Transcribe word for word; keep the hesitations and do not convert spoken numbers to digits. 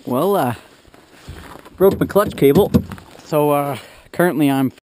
Well, uh, broke my clutch cable, so uh, currently I'm